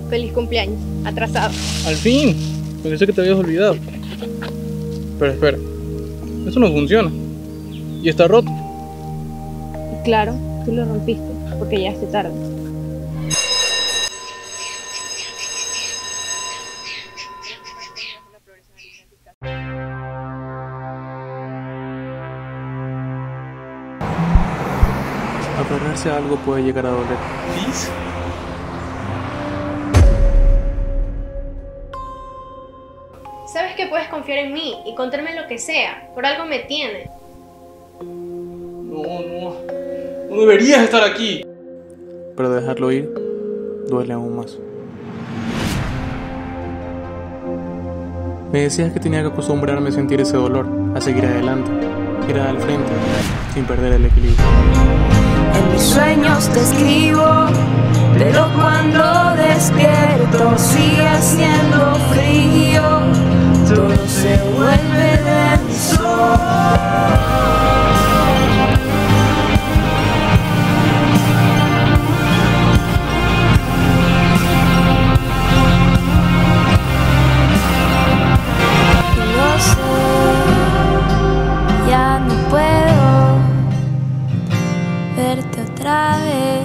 Feliz cumpleaños, atrasado. Al fin, pensé que te habías olvidado. Pero espera, eso no funciona. Y está roto. Claro, tú lo rompiste, porque llegaste tarde. Aferrarse a algo puede llegar a doler. ¿Liz? Sabes que puedes confiar en mí y contarme lo que sea. Por algo me tienes. No deberías estar aquí. Pero dejarlo ir duele aún más. Me decías que tenía que acostumbrarme a sentir ese dolor, a seguir adelante, ir al frente, sin perder el equilibrio. En mis sueños te escribo, pero cuando despierto sigue haciendo frío, todo se vuelve denso. Lo sé, ya no puedo verte otra vez.